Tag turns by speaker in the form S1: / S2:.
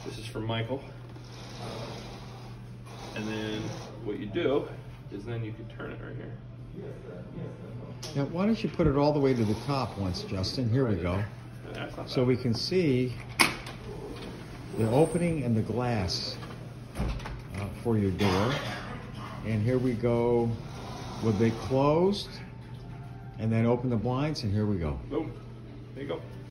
S1: This is from Michael. And then what you do is then you can turn it right here.
S2: Now, why don't you put it all the way to the top once, Justin? Here we go. So we can see the opening and the glass for your door. And here we go with it closed, and then open the blinds, and here we go.
S1: Boom. There you go.